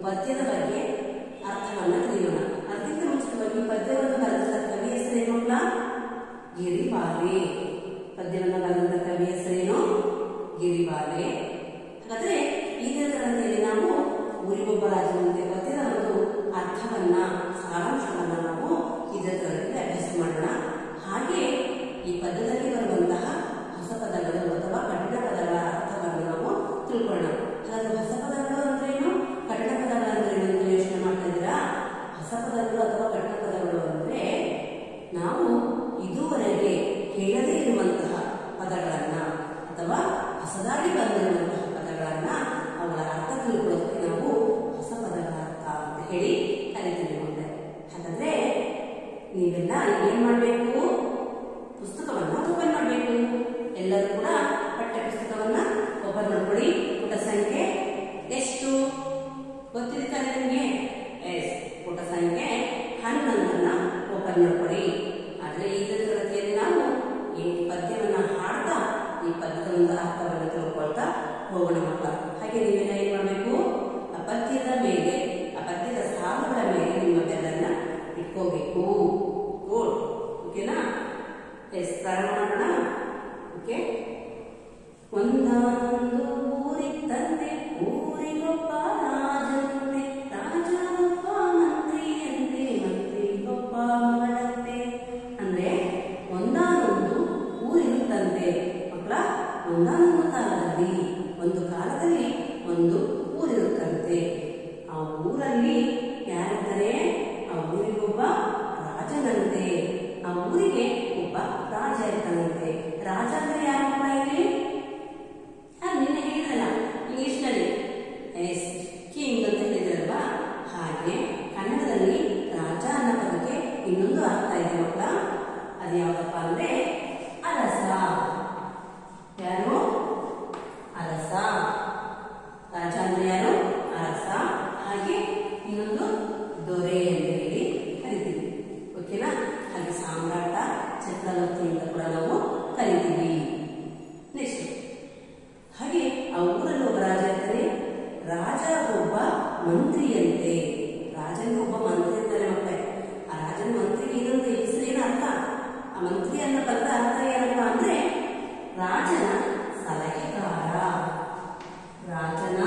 ಪದ್ಯದ ಬಗ್ಗೆ ಅರ್ಥವನ್ನ ತಿಳಿಯೋಣ. ಅದಕ್ಕಿಂತ ಮುಂಚಿತವಾಗಿ ಪದ್ಯವನ್ನು ಬರೆದ ಕವಿ ಹೆಸರೇನು ಮಕ್ಕಳ? ಗಿರಿಬಾಲೆ. ಪದ್ಯವನ್ನು ಬರೆದ ಕವಿ ಹೆಸರೇನು? ಗಿರಿಬಾಲೆ. ಹಾಗಾದ್ರೆ ಈ ತರಗತಿಯಲ್ಲಿ ನಾವು ಊರಿಗೊಬ್ಬ ರಾಜನಂತೆ ಪದ್ಯದ ಒಂದು ಅರ್ಥವನ್ನ, ಸಾರಾಂಶವನ್ನ ನಾವು ಇದರ ತರಗತಿಯಲ್ಲಿ ಅಭ್ಯಾಸ ಮಾಡೋಣ. ಹಾಗೆ ಈ ಪದ್ಯದಲ್ಲಿ ಬರುವಂತಹ ಹೊಸ ಪದಗಳು ಅಥವಾ ಕಠಿಣ ಪದಗಳ ಅರ್ಥವನ್ನು ನಾವು ತಿಳ್ಕೊಳ್ಳೋಣ. ಹಾಗಾದ್ರೆ ಹೊಸ ಪದಗಳು ಅಂದ್ರೇನು, ಕಠಿಣ ಪದಗಳು ಅಂದ್ರೇನು ಅಂತ ಯೋಚನೆ ಮಾಡ್ತಾ ಇದ್ದೀರಾ? ಹೊಸ ಪದಗಳು ಅಥವಾ ಕಠಿಣ ಪದಗಳು ಅಂದ್ರೆ ನಾವು ಇದುವರೆಗೆ ಕೇಳದೇ ಇರುವಂತಹ ಪದಗಳನ್ನ ಅಥವಾ ಹೊಸದಾಗಿ ಬಂದಿರುವಂತಹ ಪದಗಳನ್ನ ಅವುಗಳ ಅರ್ಥ ತಿಳ್ಕೊಳ್ಳೋದಕ್ಕೆ ನಾವು ಹೊಸ ಪದಗಳ ಅರ್ಥ ಅಂತ ಹೇಳಿ ಕರಿತೀವಿ ಮುಂದೆ. ಹಾಗಾದ್ರೆ ನೀವೆಲ್ಲ ಏನ್ ಮಾಡ್ಬೇಕು? ಪುಸ್ತಕವನ್ನ ಓಪನ್ ಮಾಡಬೇಕು. ಎಲ್ಲರೂ ಕೂಡ ಪಠ್ಯ ಪುಸ್ತಕವನ್ನ ಓಪನ್ ಮಾಡ್ಕೊಳ್ಳಿ. ಪುಟ ಸಂಖ್ಯೆ ಎಷ್ಟು ಗೊತ್ತಿದೆ ತಾನೆ ನಿಮಗೆ? ಎಸ್, ಪುಟ ಸಂಖ್ಯೆ 11 ಓಪನ್ ಮಾಡ್ಕೊಳ್ಳಿ. ಆದ್ರೆ ಈ ತರಗತಿಯಲ್ಲಿ ನಾವು ಈ ಪದ್ಯವನ್ನ ಹಾಡ್ತಾ ಈ ಪದ್ಯದ ಒಂದು ಅರ್ಥವನ್ನು ತಿಳ್ಕೊಳ್ತಾ ಹೋಗೋಣ ಮಕ್ಕಳ. ಹಾಗೆ ನೀವೆಲ್ಲ ಏನ್ ಮಾಡಬೇಕು? ಆ ಪದ್ಯದ ಮೇಲೆ, ಆ ಪದ್ಯದ ಸಾಲುಗಳ ಮೇಲೆ ನಿಮ್ಮ ಬೆರಳನ್ನ ಇಟ್ಕೋಬೇಕು. ಗುಡ್, ಓಕೆನಾ? ಎಸ್, ಪ್ರಾರಂಭ ಮಾಡೋಣ. ಓಕೆ. ಒಂದಾನೊಂದು ಊರಿತ್ತಂತೆ, ಊರಿಗೊಬ್ಬ ರಾಜನಂತೆ, ರಾಜನೊಬ್ಬ ಮಂತ್ರಿಯಂತೆ, ಮಂತ್ರಿಗೊಬ್ಬ ಮಗಳಂತೆ. ಅಂದ್ರೆ ಒಂದಾನೊಂದು ಊರಿರುತ್ತಂತೆ ಮಕ್ಕಳ. ಒಂದಾನೊಂದು ಕಾಲದಲ್ಲಿ, ಒಂದು ಕಾಲದಲ್ಲಿ ಒಂದು ಊರಿರುತ್ತಂತೆ. ಆ ಊರಲ್ಲಿ ಯಾರಿದ್ದಾರೆ? ಆ ಊರಿಗೊಬ್ಬ ರಾಜನಂತೆ. ಆ ಊರಿಗೆ ಒಬ್ಬ ರಾಜ ಇರ್ತಾನಂತೆ. ರಾಜ ಅಂದ್ರೆ ಯಾರ ಮಕ್ಕಳ ಇಲ್ಲಿ? ನಿನ್ನೆ ಹೇಳಿದ್ರಲ್ಲ ಇಂಗ್ಲಿಷ್ ನಲ್ಲಿ, ಎಸ್, ಕಿಂಗ್ ಅಂತ ಹೇಳಿದ್ರಲ್ವಾ? ಹಾಗೆ ಕನ್ನಡದಲ್ಲಿ ರಾಜ ಅನ್ನೋ ಪದಕ್ಕೆ ಇನ್ನೊಂದು ಅರ್ಥ ಇದೆ ಮಕ್ಕಳ. ಅದು ಯಾವ್ದಪ್ಪ ಅಂದ್ರೆ ಅರಸ. ಯಾರು? ಅರಸ. ರಾಜ ಅಂದ್ರೆ ಯಾರು? ಅರಸ. ಹಾಗೆ ಇನ್ನೊಂದು ದೊರೆ ಅಂತ ಹೇಳಿ ಕರಿತೀವಿ. ಓಕೆನಾ? ಹಾಗೆ ಸಾಮ್ರಾಟ, ಚಕ್ರವರ್ತಿ ಅಂತ ಕೂಡ ನಾವು ಕರಿತೀವಿ. ನೆಕ್ಸ್ಟ್, ಹಾಗೆ ಆ ಊರಲ್ಲಿ ಒಬ್ಬ ರಾಜ ಇರ್ತಾನೆ. ರಾಜ ಒಬ್ಬ ಮಂತ್ರಿಯಂತೆ. ರಾಜನಿಗೆ ಒಬ್ಬ ಮಂತ್ರಿ ಇರ್ತಾನೆ ಮಕ್ಕಳೇ. ಆ ರಾಜನ ಮಂತ್ರಿಗೆ ಇನ್ನೊಂದು ಹೆಸರೇನು ಅರ್ಥ? ಆ ಮಂತ್ರಿ ಅನ್ನೋ ಪದದ ಅರ್ಥ ಏನಪ್ಪ ಅಂದ್ರೆ ರಾಜನ ಸಲಹೆಗಾರ. ರಾಜನ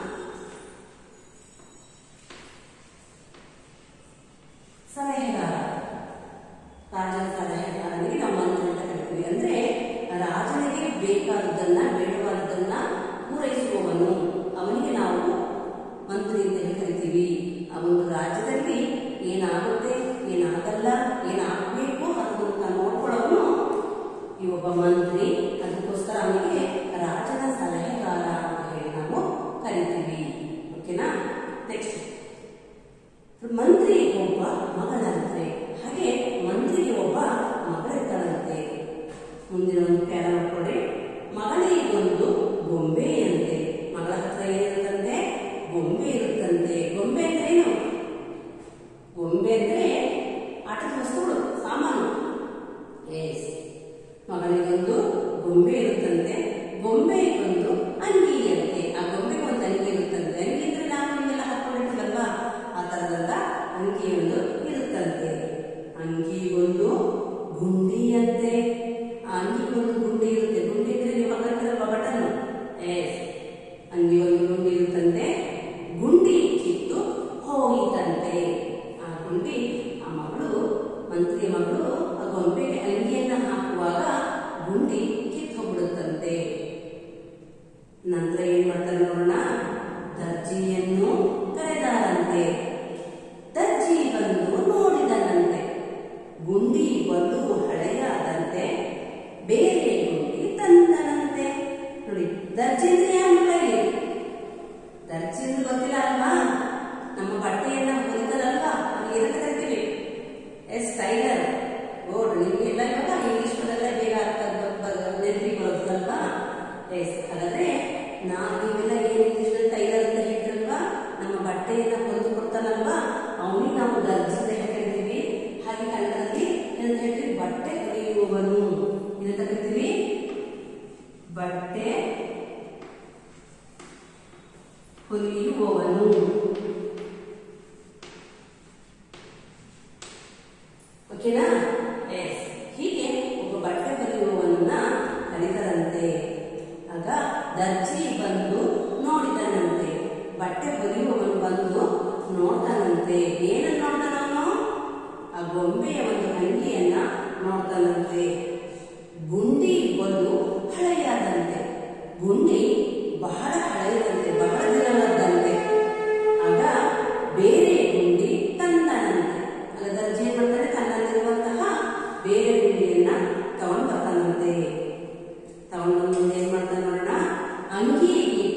ಸಲಹೆಗಾರ. ರಾಜನ ಸಲಹೆಗಾರನಿಗೆ ನಾವು ಮಂತ್ರಿ ಅಂತ ಕರಿತೀವಿ. ಅಂದ್ರೆ ರಾಜನಿಗೆ ಬೇಕಾದದನ್ನ, ಬೇಡವಾದದನ್ನ ಪೂರೈಸುವವನು, ಅವನಿಗೆ ನಾವು ಮಂತ್ರಿ ಅಂತ ಹೇಳಿ ಕರಿತೀವಿ. ಆ ಒಂದು ರಾಜ್ಯದಲ್ಲಿ ಏನಾಗುತ್ತೆ, ಏನಾಗಲ್ಲ, ಏನಾಗಬೇಕು ಅದನ್ನ ನೋಡ್ಕೊಳ್ಳೋನು ಈ ಒಬ್ಬ ಮಂತ್ರಿ. ಅದಕ್ಕೋಸ್ಕರ ಅವನಿಗೆ ರಾಜನ ಸಲಹೆಗಾರ ಅಂತ ಹೇಳಿ ನಾವು ಕರಿತೀವಿ. ಓಕೆನಾ? ನೆಕ್ಸ್ಟ್, ಮಂತ್ರಿ ಒಬ್ಬ ಮಗಳಂತೆ. ಹಾಗೆ ಮಂತ್ರಿಗೆ ಒಬ್ಬ ಮಗಳಿರ್ತಾಳಂತೆ. ಮುಂದಿನ ಒಂದು ಪ್ಯಾರ ನೋಡ್ಕೊಳ್ಳಿ. ಮಗಳಿಗೊಂದು ಗೊಂಬೆಯಂತೆ. ಮಗಳ ಹತ್ರ ಏನಿರುತ್ತಂತೆ? ಗೊಂಬೆ ಇರುತ್ತಂತೆ. ಗೊಂಬೆ ಅಂದ್ರೆ ಏನು? ಗೊಂಬೆ ಅಂದ್ರೆ ಆಟದ ವಸ್ತುಗಳು, ಸಾಮಾನು. ಎಸ್, ಮಗಳಿಗೊಂದು ಗೊಂಬೆ ಇರುತ್ತಂತೆ. ಗೊಂಬೆಗೊಂದು ಅಂಗಿಯಂತೆ. ಆ ಗೊಂಬೆಗೆ ಒಂದು ಅಂಗಿ ಇರುತ್ತಂತೆ. ಅಂಗಿ ಅಂದ್ರೆ ನಾವು ನೀವೆಲ್ಲ ಹಾಕೊಂಡಿರ್ತೀವಲ್ವಾ? ಆ ತರದಂತ ಅಂಗಿಯೊಂದು ಇರುತ್ತಂತೆ. ಅಂಗಿಗೊಂದು ಗುಂಡಿಯಂತೆ. ಆ ಅಂಗಿಗೊಂದು ಗುಂಡಿ ಇರುತ್ತೆ. ಗುಂಡಿ ಅಂದ್ರೆ ನೀವು ಹಾಕಿರಲ್ವ ಬಟನ್? ಎಸ್, ಅಂಗಿ ಒಂದು ಗುಂಡಿ ಇರುತ್ತಂತೆ. ಗುಂಡಿ ಕಿತ್ತು ಹೋಗಿತ್ತಂತೆ. ಆ ಗುಂಡಿ, ಆ ಮಗಳು, ಮಂತ್ರಿಯ ಮಗಳು ಆ ಗೊಂಬೆಗೆ ಅಂಗಿಯನ್ನ ಹಾಕುವಾಗ ಗುಂಡಿ ಕಿತ್ತು ಹೋಗ್ಬಿಡುತ್ತಂತೆ. ನಂತರ ಏನ್ ಮಾಡ್ತಾರೆ ನೋಡೋಣ. ದರ್ಜಿಯನ್ನು ಕರೆದಾರಂತೆ. ದರ್ಜಿ ಬಂದು ನೋಡಿದನಂತೆ. ಗುಂಡಿ ಒಂದು ಹಳೆಯಾದಂತೆ, ಬೇರೆ ಗುಂಡಿ ತಂದನಂತೆ. ನೋಡಿ, ದರ್ಜಿ ಅಂದ್ರೆ ಯಾರು? ದರ್ಜಿ ಅಂದ್ರೆ ಗೊತ್ತಿಲ್ಲ ಅಲ್ವಾ? ನಮ್ಮ ಬಟ್ಟೆಯನ್ನ ಹೊಲಿದರಲ್ವಾ? ಏನಂತ ಕರಿತೀವಿ? Yes, tailor. ಓಡ್, ನಿಮ್ಗೆಲ್ಲ ಇವಾಗ ಇಂಗ್ಲಿಷ್ ಪದೆಲ್ಲ ಬೇಗ ನೆನಪಿಗೆ ಬರುತ್ತಲ್ವಾ? ಎಸ್, ಹಾಗಾದ್ರೆ ನೀವೆಲ್ಲ ಏನ್ ಇಂಗ್ಲಿಷ್ ಟೈಲರ್ ಅಂತ ಹೇಳ್ತಿರಲ್ವಾ? ನಮ್ಮ ಬಟ್ಟೆಯನ್ನ ಹೊಲಿದು ಕೊಡ್ತಾನಲ್ವಾ? ಅವನಿಗೆ ನಾವು ದರ್ಜಿ ಅಂತ ಹೇಳ್ತೀವಿ. ಹಾಗೆ ಕನ್ನಡದಲ್ಲಿ ಏನಂತ ಹೇಳ್ತೀವಿ? ಬಟ್ಟೆ ಹೊಲಿಯುವವನು. ಏನಂತ ಕರಿತೀವಿ? ಬಟ್ಟೆ ಹೊಲಿಯುವವನು.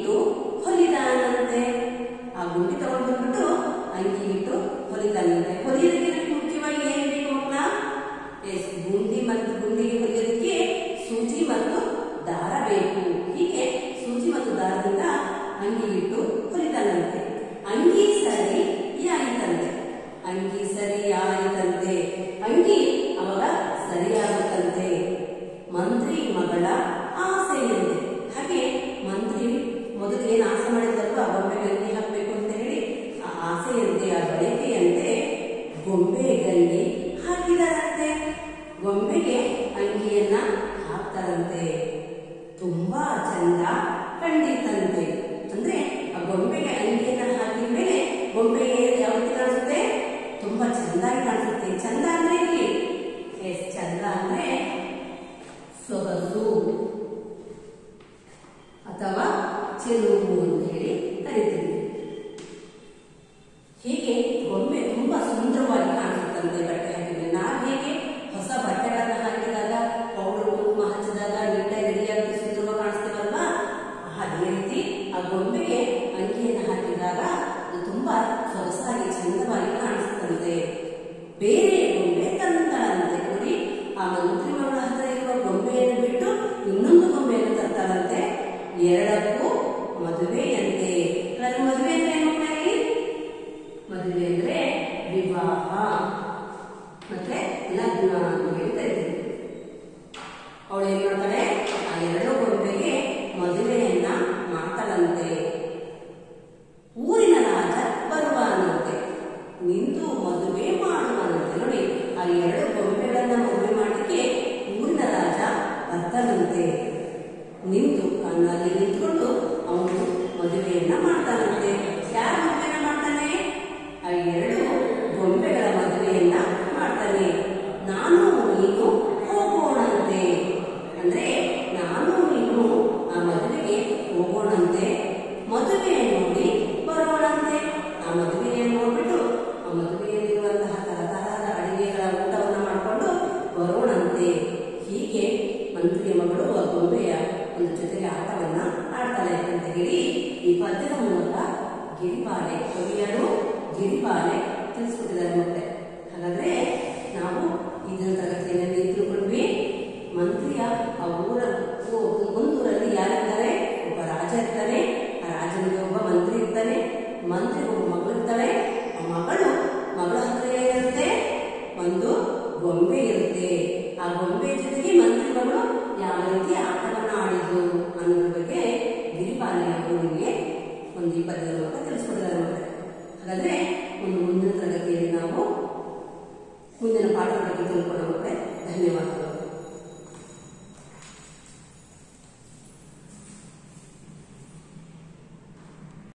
ಇಟ್ಟು ಹೊಲಿದಾನಂತೆ. ಆ ಗುಂಡಿ ತಗೊಂಡು ಬಂದ್ಬಿಟ್ಟು ಅಂಗಿ ಇಟ್ಟು ಹೊಲಿದಾನಂತೆ. ಹೊಲಿಯೋದಕ್ಕೆ ನಮಗೆ ಮುಖ್ಯವಾಗಿ ಏನ್ ಬೇಕು ಮಕ್ಕಳ? ಗುಂಡಿಗೆ ಹೊಲಿಯೋದಕ್ಕೆ ಸೂಜಿ ಮತ್ತು ದಾರ ಬೇಕು. ಹೀಗೆ ಸೂಜಿ ಮತ್ತು ದಾರದಿಂದ ಅಂಗಿ ಇಟ್ಟು ಹೊಲಿದಾನಂತೆ. ಅಂಗಿ ಸರಿ ಆಯಿತಂತೆ. ಅಂಗಿ ಸರಿ ಆಯಿತಂತೆ. ಅಂಗಿ ಅವಾಗ ಸರಿಯಾಗುತ್ತಂತೆ. ಮಂತ್ರಿ ಮಗಳ ಆಸೆಯಂತೆ. ಹಾಗೆ ಮಂತ್ರಿ ಮೊದಲು ಏನು ಆಸೆ ಮಾಡಿದಲ್ವ ಗೊಂಬೆಗೆ ಅಂಗಿ ಹಾಕಬೇಕು ಅಂತ ಹೇಳಿ, ಆ ಆಸೆಯಂತೆ, ಆ ಬಯಕೆಯಂತೆ ಗೊಂಬೆ ಗಂಡಿ ಹಾಕಿದಾರಂತೆ. ಗೊಂಬೆಗೆ ಅಂಗಿಯನ್ನ ಹಾಕ್ತಾರಂತೆ. ತುಂಬಾ ಚಂದ ಕಂಡಿತಂತೆ. ಅಂದ್ರೆ ಆ ಗೊಂಬೆಗೆ ಅಂಗಿಯನ್ನ ಹಾಕಿದ ಮೇಲೆ ಗೊಂಬೆಗೆ ಯಾವ ರೀತಿ ಕಾಣಿಸುತ್ತೆ? ತುಂಬಾ ಚಂದಾಗಿ ಕಾಣಿಸುತ್ತೆ. ಚಂದ ಅಂದ್ರೆ ಇಲ್ಲಿ ಚಂದ ಅಂದ್ರೆ ಸೊಗಸು ಅಥವಾ ಚೆಲುವು ಅಂತ ಹೇಳಿ ಕರಿತೀವಿ. ಹೀಗೆ ಗೊಂಬೆ ತುಂಬಾ ಸುಂದರವಾಗಿ ಕಾಣಿಸುತ್ತಂತೆ ಬಟ್ಟೆ ಹಾಕಿದ್ರೆ. ನಾವು ಹೇಗೆ ಹೊಸ ಬಟ್ಟೆಗಳನ್ನ ಹಾಕಿದಾಗ ಪೌಡರ್ ಕುಂಕುಮ ಹಚ್ಚಿದಾಗ ನೀಟಾಗಿ ರೆಡಿಯಾಗಿ ಸುಂದರವಾಗಿ ಕಾಣಿಸ್ತೇವಲ್ವಾ, ಅದೇ ರೀತಿ ಆ ಗೊಂಬೆಗೆ ಅಂಗಿಯನ್ನು ಹಾಕಿದಾಗ ಅದು ತುಂಬಾ ಸೊಗಸಾಗಿ ಚಂದವಾಗಿ ಕಾಣಿಸುತ್ತಂತೆ. ಬೇರೆ ಗೊಂಬೆ ತಂದಳಂತೆ. ನೋಡಿ, ಆ ಮಂತ್ರಿ ಮಗಳ ಹತ್ರ ಇರುವ ಗೊಂಬೆಯನ್ನು ಬಿಟ್ಟು ಇನ್ನೊಂದು ಗೊಂಬೆಯನ್ನು ತರ್ತಾಳಂತೆ. ಎರಡಕ್ಕೂ ಮದುವೆಯಂತೆ. ಮದುವೆ ಅಂದ್ರೆ ಏನು ಮಕ್ಕಳಲ್ಲಿ? ಮದುವೆ ಅಂದ್ರೆ ವಿವಾಹ ಮತ್ತೆ ಲಗ್ನ ಅಂತ ಹೇಳಿ ಕರಿತೀವಿ. ಅವಳು ಏನ್ ಮಾಡ್ತಾಳೆ? ಆ ಎರಡು ಗೊಂಬೆಗೆ ಮದುವೆಯನ್ನ ಮಾಡ್ತಾಳಂತೆ. ಊರಿನ ರಾಜ ಬರುವಾನಂತೆ. ನಿಂತು ಮದುವೆ ಮಾಡುವಾನಂತೆ. ನೋಡಿ, ಆ ಎರಡು ಗೊಂಬೆಗಳನ್ನ ಮದುವೆ ಮಾಡಲಿಕ್ಕೆ ಊರಿನ ರಾಜ ಬರ್ತಾನಂತೆ. ಅಲ್ಲಿ ನಿಂತ್ಕೊಂಡು ಅವನು ಮದುವೆಯನ್ನ ಮಾಡ್ತಾನಂತೆ. ಯಾರ ಮದುವೆಯನ್ನ ಮಾಡ್ತಾನೆ? ಆ ಎರಡು ಗೊಂಬೆಗಳ ಮದುವೆಯನ್ನ ಮಾಡ್ತಾನೆ. ನಾನು ನೀನು ಹೋಗೋಣಂತೆ. ಅಂದ್ರೆ ನಾನು ನೀನು ಆ ಮದುವೆಗೆ ಹೋಗೋಣಂತೆ. ಮದುವೆ ನೋಡಿ ಬರೋಣಂತೆ. ಆ ಮದುವೆಯನ್ನು ನೋಡ್ಬಿಟ್ಟು ಆ ಮದುವೆಯಲ್ಲಿರುವಂತಹ ತರತರಹದ ಅಡಿಗೆಗಳ ಊಟವನ್ನ ಮಾಡಿಕೊಂಡು ಬರೋಣಂತೆ. ಹೀಗೆ ಮಂತ್ರಿಯ ಮಗಳು ಆ ಗೊಂಬೆಯ ಒಂದು ಜೊತೆಗೆ ಆಟವನ್ನ ಆಡ್ತಾಳೆ ಅಂತ ಹೇಳಿ ಈ ಪದ್ಯದ ಮೂಲಕ ಗಿರಿಬಾಲೆ ಕವಿಯರು ಗಿರಿಬಾಲೆ ತಿಳಿಸ್ಕೊಟ್ಟಿದ್ದಾರೆ ಮತ್ತೆ. ಹಾಗಾದ್ರೆ ನಾವು ಇದರ ತರಗತಿಯಲ್ಲಿ ತಿಳ್ಕೊಂಡ್ವಿ. ಮಂತ್ರಿಯ ಆ ಒಂದೂರಲ್ಲಿ ಯಾರಿರ್ತಾರೆ? ಒಬ್ಬ ರಾಜ ಇರ್ತಾನೆ. ಆ ರಾಜನಿಗೆ ಒಬ್ಬ ಮಂತ್ರಿ ಇರ್ತಾನೆ. ಮಂತ್ರಿಗೆ ಒಬ್ಬ ಮಗಳು ಇರ್ತಾಳೆ. ಆ ಮಗಳ ಹತ್ರ ಏನಿರುತ್ತೆ? ಒಂದು ಗೊಂಬೆ ಇರುತ್ತೆ. ಆ ಗೊಂಬೆ ಜೊತೆಗೆ ಮಂತ್ರಿ ಮಗಳು ಯಾವ ರೀತಿ ಆಟವನ್ನ ಆಡಿದ್ರು ಅನ್ನೋದ್ರ ಬಗ್ಗೆ ಗಿರಿಬಾಲೆಯವರು ನಿಮಗೆ ಒಂದು ಈ ಪದ್ಯದ ಮೂಲಕ ತಿಳಿಸ್ಕೊಟ್ಟಿದ್ದಾರೆ. ಹಾಗಾದ್ರೆ ಒಂದು ಮುಂದಿನ ತರಗತಿಯಲ್ಲಿ ನಾವು ಮುಂದಿನ ಪಾಠದ ಬಗ್ಗೆ ತಿಳ್ಕೊಳ್ಳೋಣ. ಧನ್ಯವಾದ.